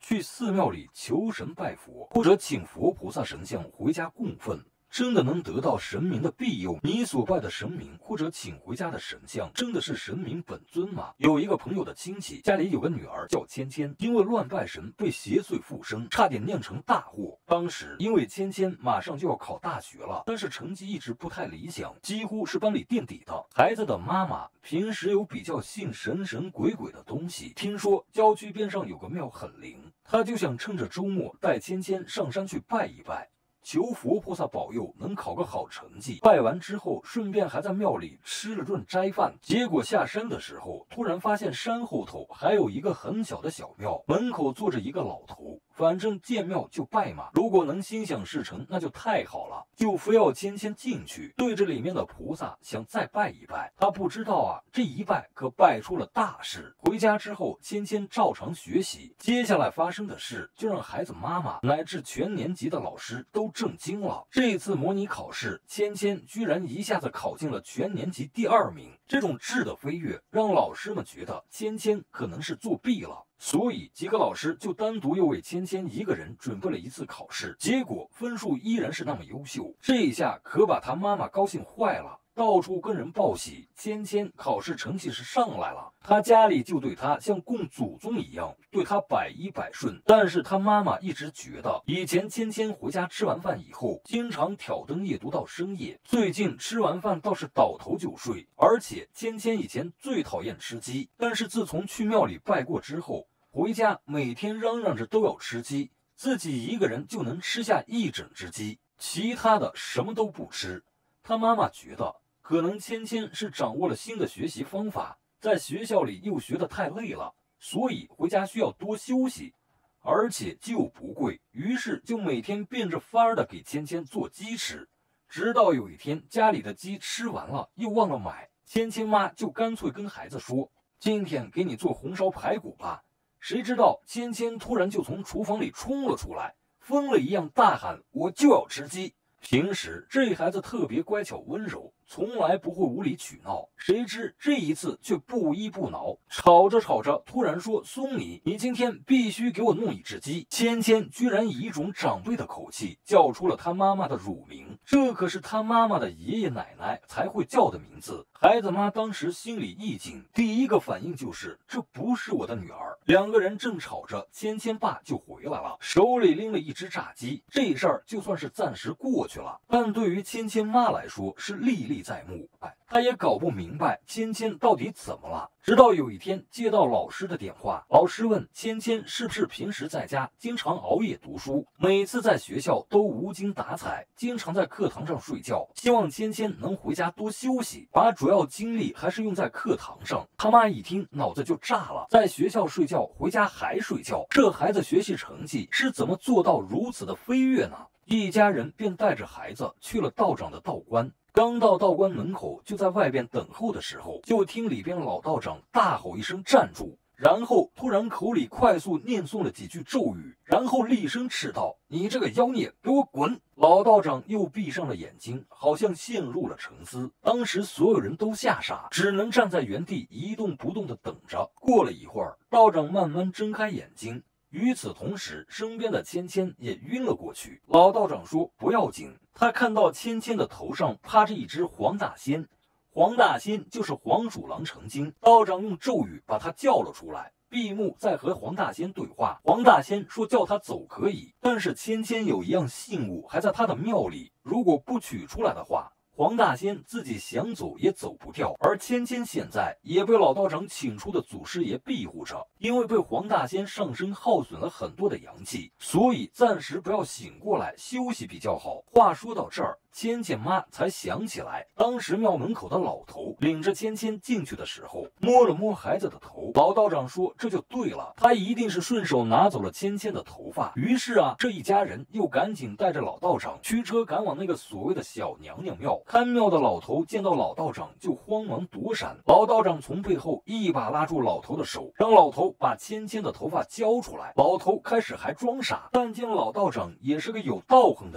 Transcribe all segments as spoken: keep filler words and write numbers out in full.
去寺庙里求神拜佛，或者请佛菩萨神像回家供奉，真的能得到神明的庇佑？你所拜的神明或者请回家的神像，真的是神明本尊吗？有一个朋友的亲戚家里有个女儿叫芊芊，因为乱拜神被邪祟附身，差点酿成大祸。当时因为芊芊马上就要考大学了，但是成绩一直不太理想，几乎是班里垫底的。孩子的妈妈平时有比较信神神鬼鬼的东西，听说郊区边上有个庙很灵，她就想趁着周末带芊芊上山去拜一拜，求佛菩萨保佑能考个好成绩。拜完之后，顺便还在庙里吃了顿斋饭。结果下山的时候，突然发现山后头还有一个很小的小庙，门口坐着一个老头。反正见庙就拜嘛，如果能心想事成，那就太好了，就非要芊芊进去，对着里面的菩萨想再拜一拜。他不知道啊，这一拜可拜出了大事。回家之后，芊芊照常学习，接下来发生的事就让孩子妈妈乃至全年级的老师都震惊了。这次模拟考试，芊芊居然一下子考进了全年级第二名，这种质的飞跃让老师们觉得芊芊可能是作弊了。所以几个老师就单独又为芊芊一个人准备了一次考试，结果分数依然是那么优秀，这一下可把他妈妈高兴坏了，到处跟人报喜，芊芊考试成绩是上来了。他家里就对他像供祖宗一样，对他百依百顺。但是他妈妈一直觉得，以前芊芊回家吃完饭以后，经常挑灯夜读到深夜，最近吃完饭倒是倒头就睡。而且芊芊以前最讨厌吃鸡，但是自从去庙里拜过之后，回家每天嚷嚷着都要吃鸡，自己一个人就能吃下一整只鸡，其他的什么都不吃。他妈妈觉得可能芊芊是掌握了新的学习方法，在学校里又学得太累了，所以回家需要多休息，而且鸡又不贵，于是就每天变着法儿的给芊芊做鸡吃。直到有一天家里的鸡吃完了又忘了买，芊芊妈就干脆跟孩子说，今天给你做红烧排骨吧。谁知道芊芊突然就从厨房里冲了出来，疯了一样大喊，我就要吃鸡。平时这孩子特别乖巧温柔，从来不会无理取闹，谁知这一次却不依不挠，吵着吵着突然说，松你，你今天必须给我弄一只鸡。芊芊居然以一种长辈的口气叫出了他妈妈的乳名，这可是他妈妈的爷爷奶奶才会叫的名字。孩子妈当时心里一紧，第一个反应就是这不是我的女儿。两个人正吵着，芊芊爸就回来了，手里拎了一只炸鸡。这事儿就算是暂时过去了，但对于芊芊妈来说是历历在目。哎，她也搞不明白芊芊到底怎么了。直到有一天接到老师的电话，老师问芊芊是不是平时在家经常熬夜读书，每次在学校都无精打采，经常在课堂上睡觉，希望芊芊能回家多休息，把主要精力还是用在课堂上。他妈一听脑子就炸了，在学校睡觉，回家还睡觉，这孩子学习成绩是怎么做到如此的飞跃呢？一家人便带着孩子去了道长的道观。刚到道观门口，就在外边等候的时候，就听里边老道长大吼一声站住，然后突然口里快速念诵了几句咒语，然后厉声斥道，你这个妖孽给我滚！老道长又闭上了眼睛，好像陷入了沉思。当时所有人都吓傻，只能站在原地一动不动地等着。过了一会儿，道长慢慢睁开眼睛，与此同时，身边的芊芊也晕了过去。老道长说不要紧，他看到芊芊的头上趴着一只黄大仙，黄大仙就是黄鼠狼成精。道长用咒语把他叫了出来，闭目在和黄大仙对话。黄大仙说叫他走可以，但是芊芊有一样信物还在他的庙里，如果不取出来的话，黄大仙自己想走也走不掉。而芊芊现在也被老道长请出的祖师爷庇护着，因为被黄大仙上身耗损了很多的阳气，所以暂时不要醒过来，休息比较好。话说到这儿，芊芊妈才想起来，当时庙门口的老头领着芊芊进去的时候，摸了摸孩子的头。老道长说这就对了，他一定是顺手拿走了芊芊的头发。于是啊，这一家人又赶紧带着老道长驱车赶往那个所谓的小娘娘庙。看庙的老头见到老道长就慌忙躲闪，老道长从背后一把拉住老头的手，让老头把芊芊的头发交出来。老头开始还装傻，但见老道长也是个有道行的人，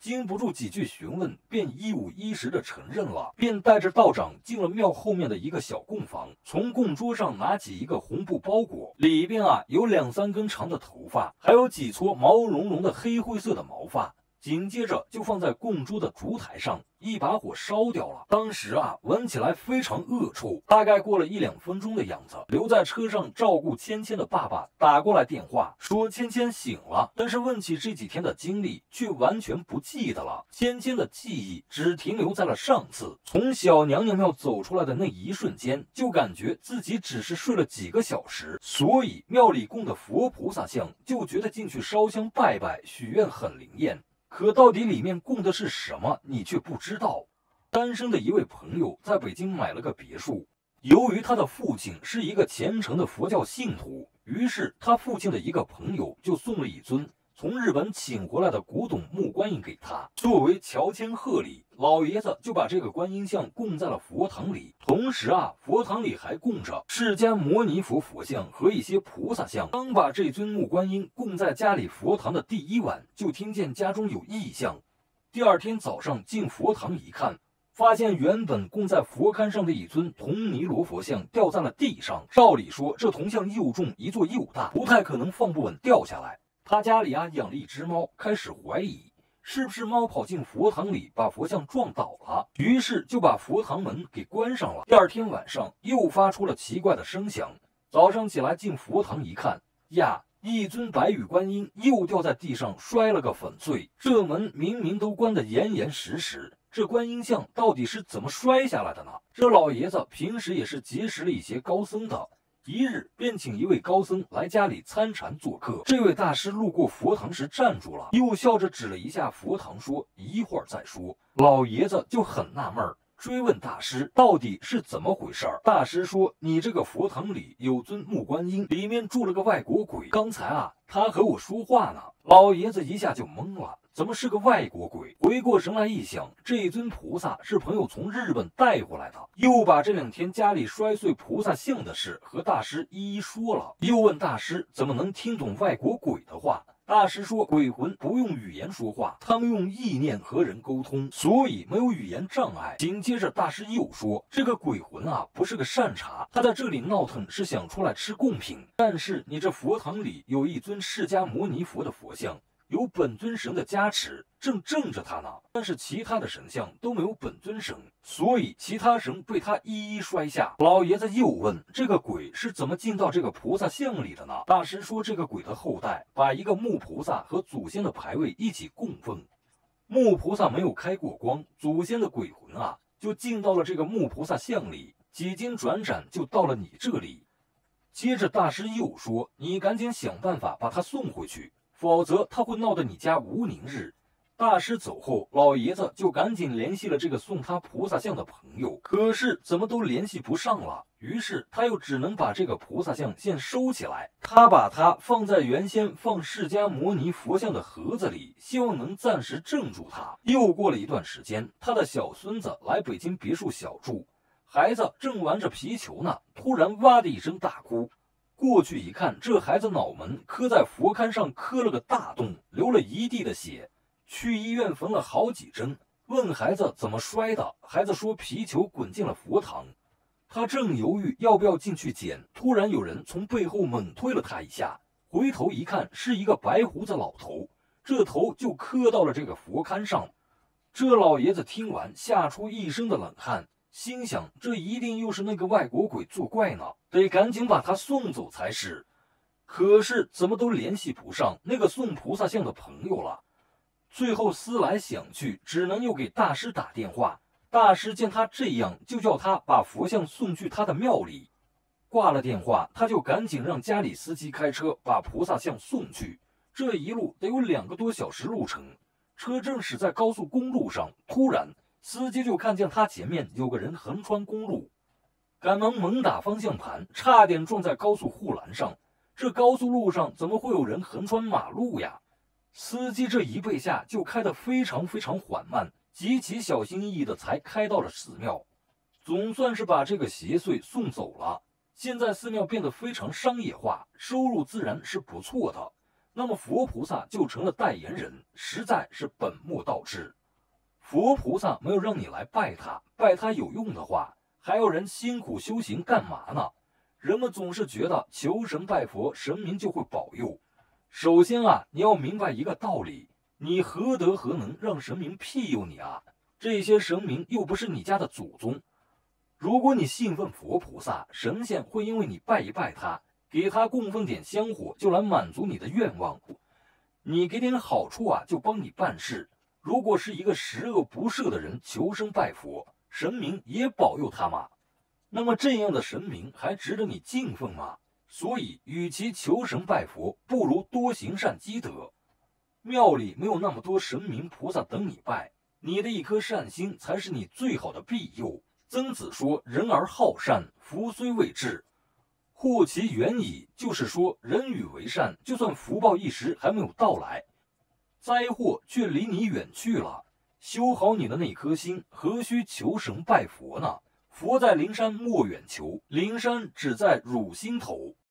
经不住几句询问，便一五一十的承认了，便带着道长进了庙后面的一个小供房，从供桌上拿起一个红布包裹，里边啊有两三根长的头发，还有几撮毛茸茸的黑灰色的毛发。紧接着就放在供桌的烛台上，一把火烧掉了。当时啊，闻起来非常恶臭。大概过了一两分钟的样子，留在车上照顾芊芊的爸爸打过来电话，说芊芊醒了，但是问起这几天的经历，却完全不记得了。芊芊的记忆只停留在了上次从小娘娘庙走出来的那一瞬间，就感觉自己只是睡了几个小时，所以庙里供的佛菩萨像就觉得进去烧香拜拜许愿很灵验。可到底里面供的是什么，你却不知道。单身的一位朋友在北京买了个别墅，由于他的父亲是一个虔诚的佛教信徒，于是他父亲的一个朋友就送了一尊从日本请回来的古董木观音给他，作为乔迁贺礼，老爷子就把这个观音像供在了佛堂里。同时啊，佛堂里还供着释迦牟尼佛佛像和一些菩萨像。刚把这尊木观音供在家里佛堂的第一晚，就听见家中有异象。第二天早上进佛堂一看，发现原本供在佛龛上的一尊铜尼罗佛像掉在了地上。照理说，这铜像又重一座又大，不太可能放不稳掉下来。他家里啊养了一只猫，开始怀疑是不是猫跑进佛堂里把佛像撞倒了，于是就把佛堂门给关上了。第二天晚上又发出了奇怪的声响，早上起来进佛堂一看，呀，一尊白玉观音又掉在地上，摔了个粉碎。这门明明都关得严严实实，这观音像到底是怎么摔下来的呢？这老爷子平时也是结识了一些高僧的，一日便请一位高僧来家里参禅做客。这位大师路过佛堂时站住了，又笑着指了一下佛堂，说一会儿再说。老爷子就很纳闷，追问大师到底是怎么回事儿。大师说，你这个佛堂里有尊木观音，里面住了个外国鬼，刚才啊他和我说话呢。老爷子一下就懵了，怎么是个外国鬼？回过神来一想，这尊菩萨是朋友从日本带回来的，又把这两天家里摔碎菩萨像的事和大师一一说了，又问大师怎么能听懂外国鬼的话。大师说，鬼魂不用语言说话，他们用意念和人沟通，所以没有语言障碍。紧接着大师又说，这个鬼魂啊不是个善茬，他在这里闹腾是想出来吃贡品，但是你这佛堂里有一尊释迦牟尼佛的佛像，有本尊神的加持，正镇着他呢。但是其他的神像都没有本尊神，所以其他神被他一一摔下。老爷子又问，这个鬼是怎么进到这个菩萨像里的呢？大师说，这个鬼的后代把一个木菩萨和祖先的牌位一起供奉，木菩萨没有开过光，祖先的鬼魂啊就进到了这个木菩萨像里，几经转展就到了你这里。接着大师又说，你赶紧想办法把他送回去，否则他会闹得你家无宁日。大师走后，老爷子就赶紧联系了这个送他菩萨像的朋友，可是怎么都联系不上了，于是他又只能把这个菩萨像先收起来。他把它放在原先放释迦牟尼佛像的盒子里，希望能暂时镇住它。又过了一段时间，他的小孙子来北京别墅小住，孩子正玩着皮球呢，突然哇的一声大哭。过去一看，这孩子脑门磕在佛龛上磕了个大洞，流了一地的血。去医院缝了好几针，问孩子怎么摔的，孩子说皮球滚进了佛堂。他正犹豫要不要进去捡，突然有人从背后猛推了他一下，回头一看是一个白胡子老头，这头就磕到了这个佛龛上。这老爷子听完吓出一身的冷汗，心想这一定又是那个外国鬼作怪呢，得赶紧把他送走才是。可是怎么都联系不上那个送菩萨像的朋友了。最后思来想去，只能又给大师打电话。大师见他这样，就叫他把佛像送去他的庙里。挂了电话，他就赶紧让家里司机开车把菩萨像送去。这一路得有两个多小时路程，车正驶在高速公路上，突然司机就看见他前面有个人横穿公路，赶忙猛打方向盘，差点撞在高速护栏上。这高速路上怎么会有人横穿马路呀？司机这一背下就开得非常非常缓慢，极其小心翼翼的才开到了寺庙，总算是把这个邪祟送走了。现在寺庙变得非常商业化，收入自然是不错的。 那么佛菩萨就成了代言人，实在是本末倒置。佛菩萨没有让你来拜他，拜他有用的话，还要人辛苦修行干嘛呢？人们总是觉得求神拜佛，神明就会保佑。首先啊，你要明白一个道理，你何德何能让神明庇佑你啊？这些神明又不是你家的祖宗。如果你信奉佛菩萨，神仙会因为你拜一拜他，给他供奉点香火，就来满足你的愿望。你给点好处啊，就帮你办事。如果是一个十恶不赦的人求神拜佛，神明也保佑他吗？那么这样的神明还值得你敬奉吗？所以，与其求神拜佛，不如多行善积德。庙里没有那么多神明菩萨等你拜，你的一颗善心才是你最好的庇佑。曾子说：“人而好善，福虽未至，祸其远矣。”就是说，人与为善，就算福报一时还没有到来，灾祸却离你远去了。修好你的那颗心，何须求神拜佛呢？佛在灵山莫远求，灵山只在汝心头。